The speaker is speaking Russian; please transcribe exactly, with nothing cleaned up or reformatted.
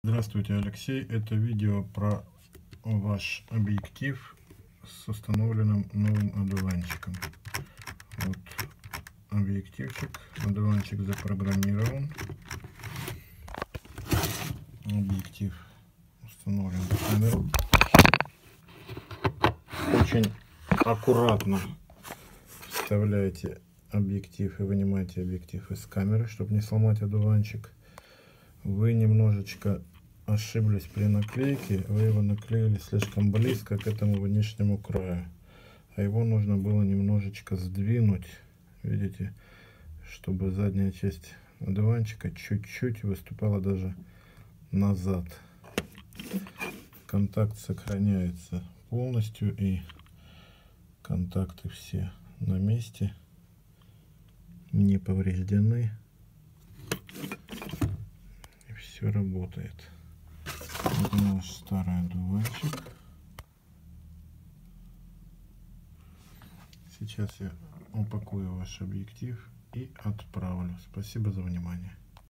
Здравствуйте, Алексей. Это видео про ваш объектив с установленным новым одуванчиком. Вот объективчик, одуванчик запрограммирован. Объектив установлен в камеру. Очень аккуратно вставляете объектив и вынимаете объектив из камеры, чтобы не сломать одуванчик. Вы немножечко ошиблись при наклейке, вы его наклеили слишком близко к этому внешнему краю, а его нужно было немножечко сдвинуть, видите, чтобы задняя часть одуванчика чуть-чуть выступала даже назад. Контакт сохраняется полностью, и контакты все на месте, не повреждены, и все работает. Это наш старый одуванчик. Сейчас я упакую ваш объектив и отправлю. Спасибо за внимание.